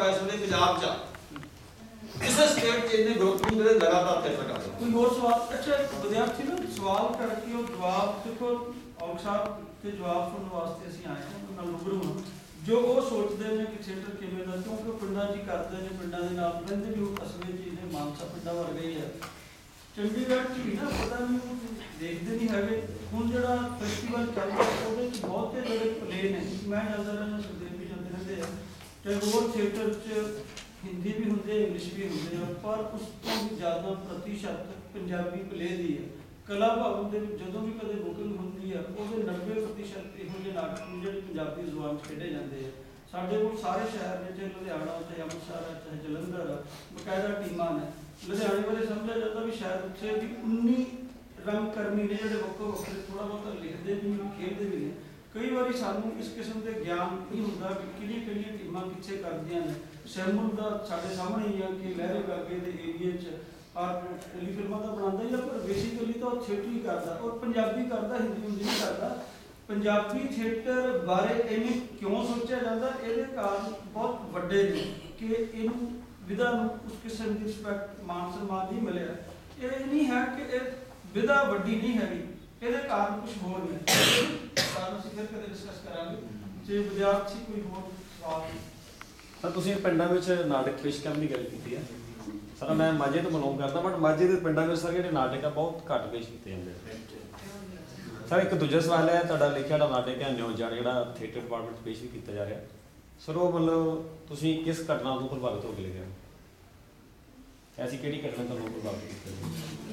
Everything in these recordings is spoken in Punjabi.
ਆਪਾਂ ਇਸ ਵੇਲੇ ਪੰਜਾਬ 'ਚ ਕਿਸੇ ਸਟੇਟ 'ਚ ਇੰਨੇ ਗਰੁੱਪ ਨੂੰ ਜਿਹੜੇ ਲਗਾਤਾਰ ਥੀਏਟਰ ਕਰਦੇ। ਕੋਈ ਹੋਰ ਸਵਾਲ? ਅੱਛਾ, ਵਿਦਿਆਰਥੀ ਨਾ ਸਵਾਲ ਕਰਕੇ ਉਹ ਜਵਾਬ ਦੇਖੋ ਔਰ ਸਾਹਿਬ ਤੇ ਜਵਾਬ ਸੁਣਨ ਵਾਸਤੇ ਅਸੀਂ ਆਏ ਹਾਂ, ਉਹਨਾਂ ਨਾਲ ਰੂਬਰੂ ਹਾਂ ਜੋ ਉਹ ਸੋਚਦੇ ਨੇ ਕਿ ਥੀਏਟਰ ਕਿਵੇਂ ਦਾ, ਕਿਉਂਕਿ ਪਿੰਡਾਂ 'ਚ ਹੀ ਕਰਦੇ ਨੇ, ਪਿੰਡਾਂ ਦੇ ਨਾਲ ਰਹਿੰਦੇ ਵੀ ਉਹ ਅਸਲੇ 'ਚ ਇਹਨੇ ਮਾਨਸਾ ਪਿੰਡਾਂ ਵਰਗੇ ਹੀ ਹੈ। ਚੰਡੀਗੜ੍ਹ 'ਚ ਵੀ ਨਾ ਪਤਾ ਨਹੀਂ ਦੇਖਦੇ ਨਹੀਂ ਹੈਗੇ। ਹੁਣ ਜਿਹੜਾ ਫੈਸਟੀਵਲ ਚੱਲਦਾ ਉਹਦੇ 'ਚ ਬਹੁਤੇ ਜਿਹੜੇ ਪਲੇ ਨੇ, ਮੈਂ ਜਾਂਦਾ ਰਹਿੰਦਾ, ਸੁਖਦੇਵ ਵੀ ਜਾਂਦੇ ਰਹਿੰਦੇ ਆ, ਟੈਗੋਰ ਥੀਏਟਰ 'ਚ ਹਿੰਦੀ ਵੀ ਹੁੰਦੇ, ਇੰਗਲਿਸ਼ ਵੀ ਹੁੰਦੇ ਆ, ਪਰ ਉਸ ਤੋਂ ਵੀ ਜ਼ਿਆਦਾ ਪ੍ਰਤੀਸ਼ਤ ਪੰਜਾਬੀ ਪਲੇ ਦੀ ਹੈ। ਕਲਾ ਭਵਨ ਦੇ ਵਿੱਚ ਜਦੋਂ ਵੀ ਕਦੇ ਬੁਕਿੰਗ ਹੁੰਦੀ ਆ ਉਹਦੇ 90% ਇਹੋ ਜਿਹੇ ਨਾਟਕ ਨੇ ਜਿਹੜੇ ਪੰਜਾਬੀ ਜ਼ੁਬਾਨ 'ਚ ਖੇਡੇ ਜਾਂਦੇ ਆ। ਸਾਡੇ ਕੋਲ ਸਾਰੇ ਸ਼ਹਿਰ ਨੇ, ਚਾਹੇ ਲੁਧਿਆਣਾ, ਚਾਹੇ ਅੰਮ੍ਰਿਤਸਰ ਹੈ, ਚਾਹੇ ਜਲੰਧਰ ਆ, ਬਕਾਇਦਾ ਟੀਮਾਂ ਨੇ। ਲੁਧਿਆਣੇ ਬਾਰੇ ਸਮਝਿਆ ਜਾਂਦਾ ਵੀ ਸ਼ਾਇਦ ਉੱਥੇ ਵੀ 19 ਰੰਗਕਰਮੀ ਨੇ ਜਿਹੜੇ ਵੱਖੋ ਵੱਖਰੇ ਥੋੜ੍ਹਾ ਬਹੁਤਾ ਲਿਖਦੇ ਵੀ ਨੇ, ਖੇਡਦੇ ਵੀ ਨੇ। ਕਈ ਵਾਰੀ ਸਾਨੂੰ ਇਸ ਕਿਸਮ ਦੇ ਗਿਆਨ ਨਹੀਂ ਹੁੰਦਾ ਕਿ ਕਿਹੜੀਆਂ ਟੀਮਾਂ ਕਿੱਥੇ ਕਰਦੀਆਂ ਨੇ। ਸੈਮੂਲ ਦਾ ਸਾਡੇ ਸਾਹਮਣੇ ਹੀ ਆ ਕਿ ਲਹਿਰੇ ਵਰਗੇ ਦੇ ਏਰੀਏ 'ਚ ਔਰ ਟੈਲੀ ਫਿਲਮਾਂ ਦਾ ਬਣਾਉਂਦਾ ਹੀ ਆ, ਪਰ ਬੇਸਿਕਲੀ ਤਾਂ ਉਹ ਥੀਏਟਰ ਹੀ ਕਰਦਾ, ਔਰ ਪੰਜਾਬੀ ਕਰਦਾ, ਹਿੰਦੀ ਨਹੀਂ ਕਰਦਾ। ਪੰਜਾਬੀ ਥੀਏਟਰ ਬਾਰੇ ਇਹਨੂੰ ਕਿਉਂ ਸੋਚਿਆ ਜਾਂਦਾ? ਇਹਦੇ ਕਾਰਨ ਬਹੁਤ ਵੱਡੇ ਨੇ ਕਿ ਇਹਨੂੰ ਵਿਧਾ ਨੂੰ ਉਸ ਕਿਸਮ ਦੀ ਰਿਸਪੈਕਟ, ਮਾਨ ਸਨਮਾਨ ਨਹੀਂ ਮਿਲਿਆ। ਇਹ ਨਹੀਂ ਹੈ ਕਿ ਇਹ ਵਿਧਾ ਵੱਡੀ ਨਹੀਂ ਹੈਗੀ, ਇਹਦੇ ਕਾਰਨ ਕੁਝ ਹੋਰ ਨੇ। ਕਾਰਨ ਅਸੀਂ ਫਿਰ ਕਦੇ ਡਿਸਕਸ ਕਰਾਂਗੇ। ਜੇ ਵਿਦਿਆਰਥੀ ਕੋਈ ਹੋਰ ਸਵਾਲ? ਸਰ ਤੁਸੀਂ ਪਿੰਡਾਂ ਵਿੱਚ ਨਾਟਕ ਪੇਸ਼ ਕਰਨ ਦੀ ਗੱਲ ਕੀਤੀ ਹੈ। ਸਰ ਮੈਂ ਮਾਝੇ ਤੋਂ ਬਿਲੋਂਗ ਕਰਦਾ, ਬਟ ਮਾਝੇ ਦੇ ਪਿੰਡਾਂ ਵਿੱਚ ਸਰ ਜਿਹੜੇ ਨਾਟਕ ਆ ਬਹੁਤ ਘੱਟ ਪੇਸ਼ ਕੀਤੇ ਜਾਂਦੇ। ਸਰ ਇੱਕ ਦੂਜਾ ਸਵਾਲ ਹੈ, ਤੁਹਾਡਾ ਲਿਖਿਆ ਦਾ ਨਾਟਕ ਹੈ ਨਿਉਜਾਨ, ਜਿਹੜਾ ਥੀਏਟਰ ਡਿਪਾਰਟਮੈਂਟ 'ਚ ਪੇਸ਼ ਵੀ ਕੀਤਾ ਜਾ ਰਿਹਾ। ਸਰ ਉਹ ਮਤਲਬ ਤੁਸੀਂ ਕਿਸ ਘਟਨਾ ਤੋਂ ਪ੍ਰਭਾਵਿਤ ਹੋ ਕੇ ਲਿਖਿਆ? ਐਸੀ ਕਿਹੜੀ ਘਟਨਾ ਤੁਹਾਨੂੰ ਪ੍ਰਭਾਵਿਤ ਕੀਤੀ?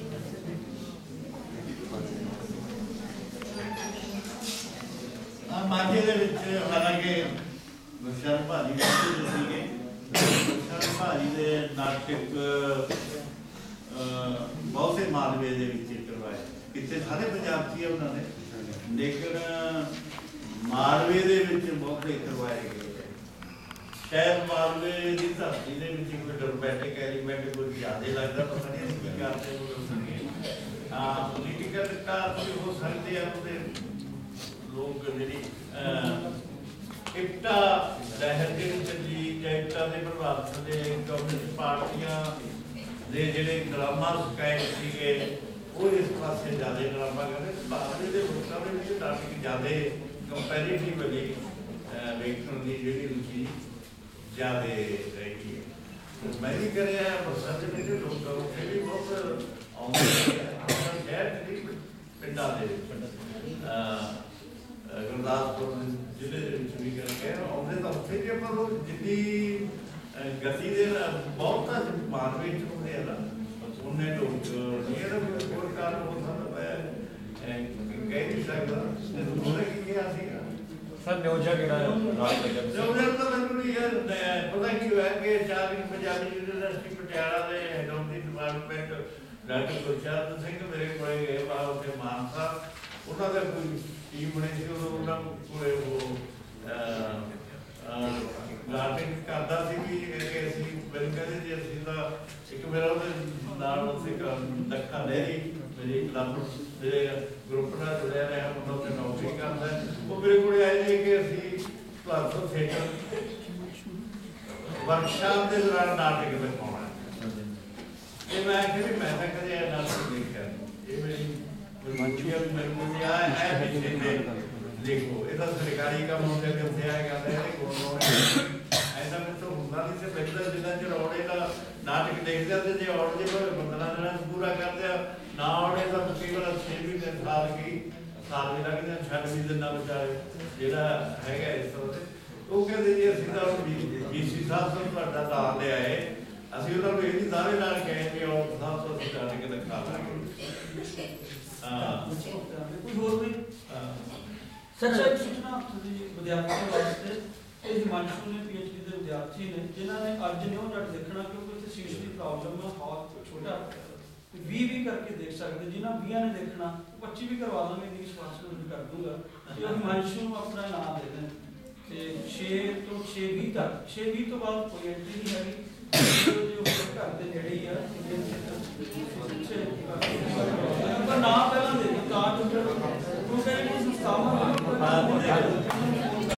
ਮਾਝੇ ਦੇ ਵਿੱਚ ਹਾਲਾਂਕਿ ਗੁਰਸ਼ਰਨ ਭਾਜੀ ਕਹਿੰਦੇ ਸੀਗੇ, ਗੁਰਸ਼ਰਨ ਭਾਜੀ ਦੇ ਨਾਟਕ ਬਹੁਤ ਸੇ ਮਾਲਵੇ ਦੇ ਵਿੱਚ ਕਰਵਾਏ, ਕਿਤੇ ਸਾਰੇ ਪੰਜਾਬ 'ਚ ਹੀ ਉਹਨਾਂ ਨੇ, ਲੇਕਿਨ ਮਾਲਵੇ ਦੇ ਵਿੱਚ ਬਹੁਤੇ ਕਰਵਾਏ ਗਏ। ਸ਼ਾਇਦ ਮਾਲਵੇ ਦੀ ਧਰਤੀ ਦੇ ਵਿੱਚ ਕੋਈ ਡਰਮੈਟਿਕ ਐਲੀਮੈਂਟ ਕੋਈ ਜ਼ਿਆਦਾ ਲੱਗਦਾ, ਪਤਾ ਨਹੀਂ ਕੀ ਕਰਦੇ ਉਹ। ਪੋਲੀਟੀਕਲ ਕਾਰਨ ਵੀ ਹੋ ਸਕਦੇ ਆ ਉਹਦੇ ਲੋਕ, ਜਿਹੜੀ ਇਪਟਾ ਲਹਿਰ ਦੇ ਚੱਲੀ ਜਾਂ ਇਪਟਾ ਦੇ ਪ੍ਰਭਾਵ ਥੱਲੇ ਕਮਿਊਨਿਸਟ ਪਾਰਟੀਆਂ ਦੇ ਜਿਹੜੇ ਡਰਾਮਾ ਸਕਾਇਤ ਸੀਗੇ ਉਹ ਇਸ ਪਾਸੇ ਜ਼ਿਆਦਾ ਡਰਾਮਾ ਕਰਦੇ। ਮਾਲਵੇ ਦੇ ਲੋਕਾਂ ਦੇ ਵਿੱਚ ਨਾਟਕ ਜ਼ਿਆਦਾ ਕੰਪੈਰੀਟਿਵਲੀ ਵੇਖਣ ਦੀ ਜਿਹੜੀ ਰੁਚੀ ਜ਼ਿਆਦਾ ਰਹੀ ਹੈ। ਮੈਂ ਵੀ ਕਰਿਆ ਬਰਸਾਤ ਦੇ ਵਿੱਚ ਲੋਕ ਉੱਥੇ ਵੀ ਬਹੁਤ ਆਉਂਦੇ ਸ਼ਹਿਰ ਦੇ ਪਿੰਡਾਂ ਦੇ ਗੁਰਦਾਸਪੁਰ ਜ਼ਿਲ੍ਹੇ ਦੇ ਵਿੱਚ ਵੀ ਕਰਕੇ ਆਉਂਦੇ, ਤਾਂ ਉੱਥੇ ਵੀ ਆਪਾਂ ਲੋਕ ਜਿੰਨੀ ਗਤੀ ਦੇ ਬਹੁਤਾ ਮਾਲਵੇ 'ਚ ਹੁੰਦੇ ਆ ਨਾ, ਉਹਨੇ ਲੋਕ ਨਹੀਂ ਇਹਦਾ ਹੋਰ ਕਾਰਨ ਹੋ ਸਕਦਾ, ਮੈਂ ਕਹਿ ਨਹੀਂ ਸਕਦਾ। ਉਹਨੇ ਕੀ ਕਿਹਾ ਸੀਗਾ ਸਰ ਨਿਉਜਾ ਕਿਹੜਾ ਨਾਟਕ ਹੈ? ਨਿਉਜਾ ਤਾਂ ਮੈਨੂੰ ਨਹੀਂ ਪਤਾ ਕੀ ਹੋਇਆ ਕਿ ਪੰਜਾਬੀ ਯੂਨੀਵਰਸਿਟੀ ਪਟਿਆਲਾ ਦੇ ਹੈਡ ਆਫ ਦੀ ਡਿਪਾਰਟਮੈਂਟ ਡਾਕਟਰ ਗੁਰਸ਼ਰਨ ਸਿੰਘ ਮੇਰੇ ਕੋਲੇ ਗਏ ਬਾਹਰ ਉੱਥੇ ਮਾਨਸਾ, ਉਹਨਾਂ ਦਾ ਕੋਈ ਟੀਮ ਬਣੀ ਸੀ, ਉਹਨਾਂ ਕੋਲੇ ਉਹ ਗਾਰਡਿੰਗ ਕਰਦਾ ਸੀ ਕਿ ਅਸੀਂ ਮੈਨੂੰ ਕਹਿੰਦੇ ਜੀ ਅਸੀਂ ਤਾਂ ਇੱਕ ਮੇਰਾ ਉਹਦੇ ਨਾਲ ਉੱਥੇ ਦੱਖਾ ਲਹਿਰੀ ਮੇਰੇ ਕਲੱਬ ਮੇਰੇ ਗਰੁੱਪ ਨਾਲ ਜੁੜਿਆ ਰਿਹਾ, ਮੁੰਡਾ ਉੱਥੇ ਨੌਕਰੀ ਕਰਦਾ, ਉਹ ਮੇਰੇ ਕੋਲ ਆਏ ਨੇ ਕਿ ਅਸੀਂ ਤੁਹਾਨੂੰ ਥੀਏਟਰ ਵਰਕਸ਼ਾਪ ਦੇ ਦੌਰਾਨ ਨਾਟਕ ਦਿਖਾਉਣਾ। ਤੇ ਮੈਂ ਕਿਹਾ ਵੀ ਮੈਂ ਤਾਂ ਕਦੇ ਇਹ ਨਾਟਕ ਦੇਖਿਆ ਨਹੀਂ, ਇਹ ਮੇਰੀ ਮਨਸ਼ੂਆ ਵੀ ਮੈਨੂੰ ਨਹੀਂ ਆਇਆ ਦੇਖੋ ਇਹਦਾ ਸਰਕਾਰੀ ਕੰਮ ਹੁੰਦੇ ਕਿੱਥੇ ਆਏ ਕਰਦੇ ਇਹਦੇ ਕੋਲ ਐਸਾ ਮੈਨੂੰ ਤਾਂ ਹੁੰਦਾ ਨਹੀਂ ਸੀ। ਪਹਿਲਾਂ ਜਿੱਦਾਂ ਚ ਰੌੜੇ ਦਾ ਨਾਟਕ ਦੇਖਦੇ ਤੇ ਜੇ ਔੜ ਜੇ 15 ਦਿਨਾਂ ਪੂਰਾ ਕਰਦੇ ਆ ਨਾ ਔੜੇ ਤਾਂ ਕਈ ਵਾਰ 6 ਮਹੀਨੇ ਸਾਲ ਵੀ ਲੱਗਦੇ, 96 ਦਿਨਾਂ ਵਿਚਾਰੇ ਜਿਹੜਾ ਹੈਗਾ ਇਸ ਤਰ੍ਹਾਂ ਦੇ। ਉਹ ਕਹਿੰਦੇ ਜੀ ਅਸੀਂ ਤਾਂ BC ਸਾਹਿਬ ਤੋਂ ਤੁਹਾਡਾ ਦਾਨ ਲਿਆ ਹੈ, ਅਸੀਂ ਉਹਨਾਂ ਨੂੰ ਇਹ ਵੀ ਦਾਅਵੇ ਨਾਲ ਕਹੇ ਕਿ ਔਰ ਸਾਹਿਬ ਤੋਂ ਅਸੀਂ ਜਾਣ ਕੇ ਦਿਖਾ ਲਾਂਗੇ। ਕੋਈ ਹੋਰ ਵੀ ਸੱਚਾ ਸੂਚਨਾ ਵਿਦਿਆਰਥੀਆਂ ਵਾਸਤੇ ਇਹ ਹਿਮਾਂਸ਼ੂ ਨੇ PhD ਦੇ ਵਿਦਿਆਰਥੀ ਨੇ ਜਿਨ੍ਹਾਂ ਨੇ ਅੱਜ ਨਿਉਜਟ ਦੇਖਣਾ, ਕਿਉਂਕਿ ਇੱਥੇ ਸੀਟ ਦੀ ਪ੍ਰੋਬਲਮ ਹੈ, ਹਾਲ ਛੋਟਾ 20 ਵੀ ਕਰਕੇ ਦੇਖ ਸਕਦੇ, ਜਿਨ੍ਹਾਂ 20 ਨੇ ਦੇਖਣਾ 25 ਵੀ ਕਰਵਾ ਦਾਂਗੇ, ਇੰਨੀ ਸਪਾਂਸਰ ਕਰ ਦੂੰਗਾ। ਤੇ ਉਹ ਹਿਮਾਂਸ਼ੂ ਨੂੰ ਆਪਣਾ ਇਨਾਮ ਦੇ ਦੇਣ ਤੇ 6 ਤੋਂ 6:20 ਤੱਕ, 6:20 ਤੋਂ ਬਾਅਦ ਕੋਈ ਐਂਟਰੀ ਨਹੀਂ ਹੈਗੀ। ਘਰ ਦੇ ਨੇੜੇ ਹੀ ਆ, ਪਰ ਨਾ ਪਹਿਲਾਂ ਦੇ ਤਾਂ ਕਿਉਂਕਿ ਸੰਸਥਾਵਾਂ